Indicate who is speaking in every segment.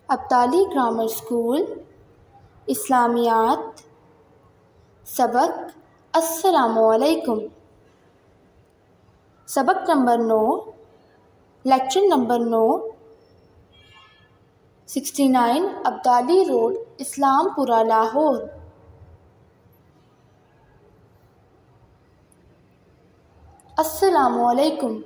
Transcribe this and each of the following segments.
Speaker 1: Abdali grammar school इस्लामियात सबक अस्सलामुअलैकुम। सबक number 9, lecture number 9, 69 Abdali road, Islampura, Lahore. अस्सलामुअलैकुम।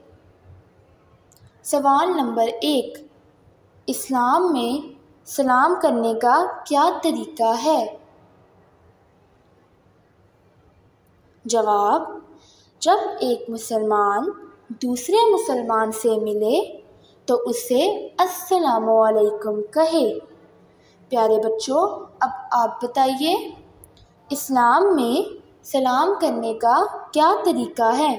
Speaker 1: सवाल नंबर 1, इस्लाम में सलाम करने का क्या तरीका है? जवाब: जब एक मुसलमान दूसरे मुसलमान से मिले तो उसे अस्सलामु अलैकुम कहे। प्यारे बच्चों, अब आप बताइए, इस्लाम में सलाम करने का क्या तरीका है?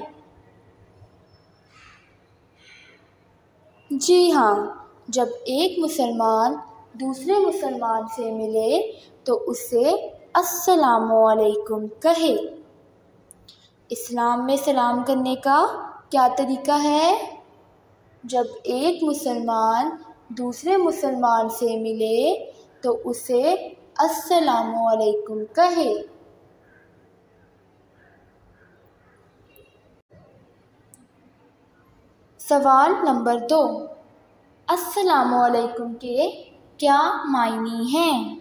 Speaker 1: जी हाँ, जब एक मुसलमान दूसरे मुसलमान से मिले तो उसे अस्सलामु अलैकुम कहे। इस्लाम में सलाम करने का क्या तरीका है? जब एक मुसलमान दूसरे मुसलमान से मिले तो उसे अस्सलामु अलैकुम कहे। सवाल नंबर 2, अस्सलामु अलैकुम के क्या मायने हैं?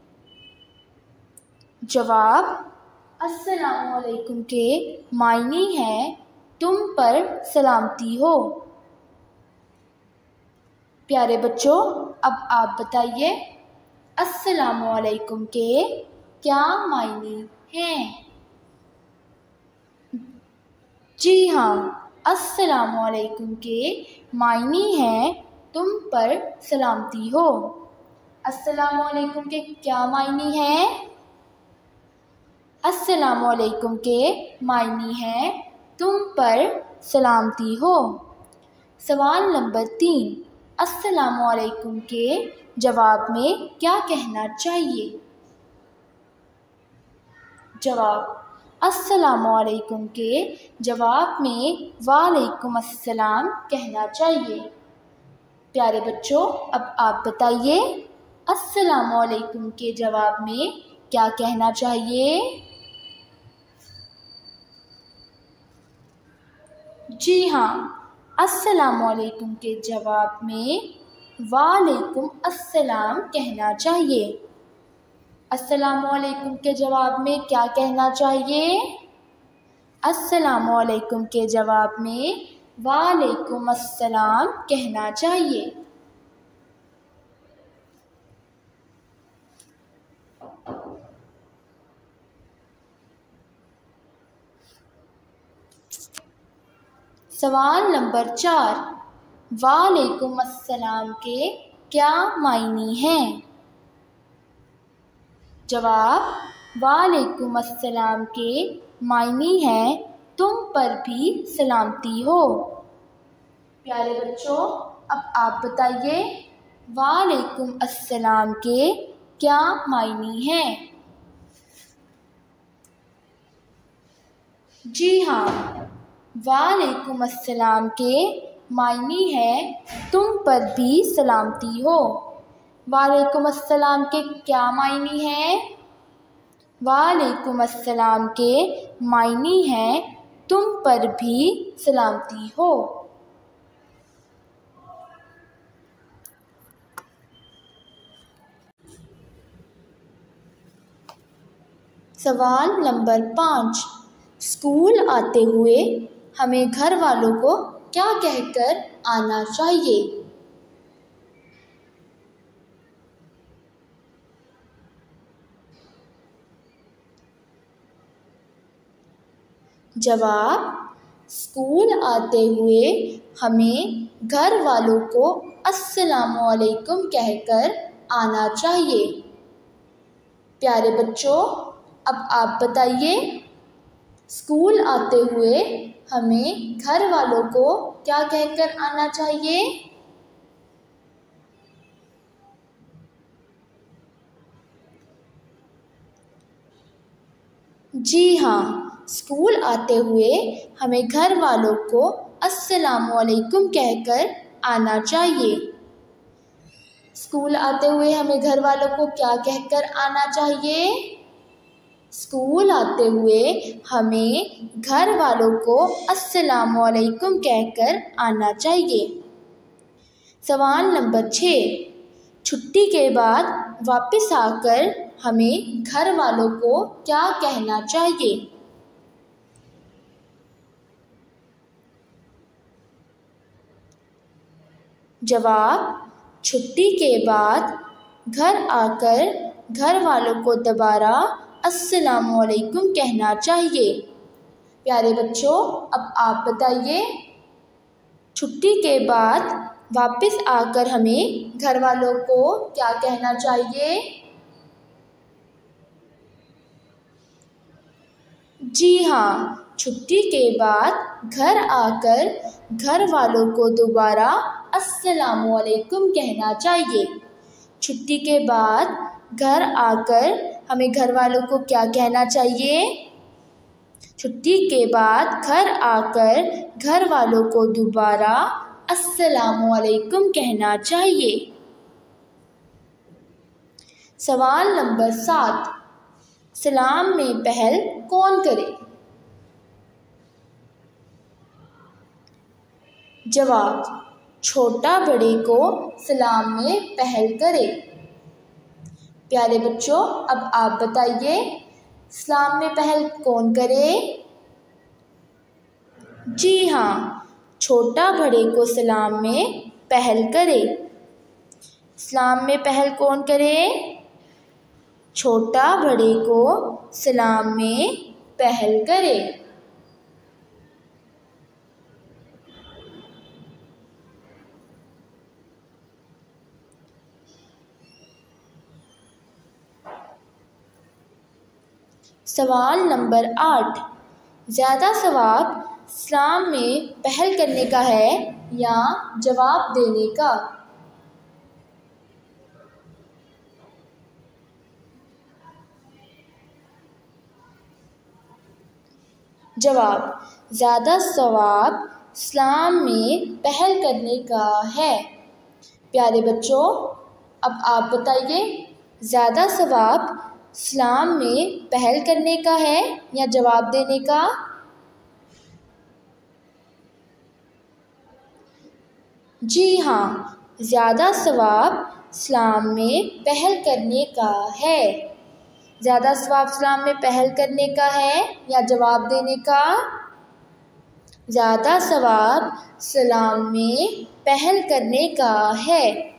Speaker 1: जवाब: अस्सलामु अलैकुम के मायने हैं तुम पर सलामती हो। प्यारे बच्चों, अब आप बताइए, अस्सलामु अलैकुम के क्या मायने हैं? जी हाँ, अस्सलामु अलैकुम के मायने हैं तुम पर सलामती हो। अस्सलामु अलैकुम के क्या मायने हैं? अस्सलामु अलैकुम के मायने हैं तुम पर सलामती हो। सवाल नंबर 3, अस्सलामु अलैकुम के जवाब में क्या कहना चाहिए? जवाब: अस्सलामु अलैकुम के जवाब में वालेकुम अस्सलाम कहना चाहिए। प्यारे बच्चों, अब आप बताइए, अस्सलामु अलैकुम के जवाब में क्या कहना चाहिए? जी हाँ, अस्सलामु अलैकुम के जवाब में वालेकुम अस्सलाम कहना चाहिए। अस्सलामु अलैकुम के जवाब में क्या कहना चाहिए? अस्सलामु अलैकुम के जवाब में वालेकुम अस्सलाम कहना चाहिए। सवाल नंबर 4, वालेकुम अस्सलाम के क्या मायने हैं? जवाब: वालेकुम अस्सलाम के मायने हैं तुम पर भी सलामती हो। प्यारे बच्चों, अब आप बताइए, वालेकुम अस्सलाम के क्या मायने हैं? जी हाँ, वालेकुम अस्सलाम के मायने हैं तुम पर भी सलामती हो। वालेकुम अस्सलाम के क्या मायने हैं? वालेकुम अस्सलाम के मायने हैं तुम पर भी सलामती हो। सवाल नंबर 5, स्कूल आते हुए हमें घर वालों को क्या कहकर आना चाहिए? जवाब: स्कूल आते हुए हमें घर वालों को अस्सलामु अलैकुम कहकर आना चाहिए। प्यारे बच्चों, अब आप बताइए, स्कूल आते हुए हमें घर वालों को क्या कहकर आना चाहिए? जी हाँ, स्कूल आते हुए हमें घर वालों को अस्सलामु अलैकुम कहकर आना चाहिए। स्कूल आते हुए हमें घर वालों को क्या कहकर आना चाहिए? स्कूल आते हुए हमें घर वालों को अस्सलामु अलैकुम कहकर आना चाहिए। सवाल नंबर 6, छुट्टी के बाद वापस आकर हमें घर वालों को क्या कहना चाहिए? जवाब, छुट्टी के बाद घर आकर घर वालों को दोबारा अस्सलामु अलैकुम कहना चाहिए। प्यारे बच्चों, अब आप बताइए, छुट्टी के बाद वापस आकर हमें घर वालों को क्या कहना चाहिए? जी हाँ, छुट्टी के बाद घर आकर घर वालों को दोबारा अस्सलामु अलैकुम कहना चाहिए। छुट्टी के बाद घर आकर हमें घर वालों को क्या कहना चाहिए? छुट्टी के बाद घर आकर घर वालों को दोबारा अस्सलामु अलैकुम कहना चाहिए। सवाल नंबर 7, सलाम में पहल कौन करे? जवाब, छोटा बड़े को सलाम में पहल करे। प्यारे बच्चों, अब आप बताइए, सलाम में पहल कौन करे? जी हाँ, छोटा बड़े को सलाम में पहल करे। सलाम में पहल कौन करे? छोटा बड़े को सलाम में पहल करे। सवाल नंबर 8, ज़्यादा सवाब सलाम में पहल करने का है या जवाब देने का? जवाब, ज़्यादा सवाब सलाम में पहल करने का है। प्यारे बच्चों, अब आप बताइए, ज़्यादा सवाब सलाम में पहल करने का है या जवाब देने का? जी हाँ, ज़्यादा सवाब सलाम में पहल करने का है। ज़्यादा सवाब सलाम में पहल करने का है या जवाब देने का? ज़्यादा सवाब सलाम में पहल करने का है।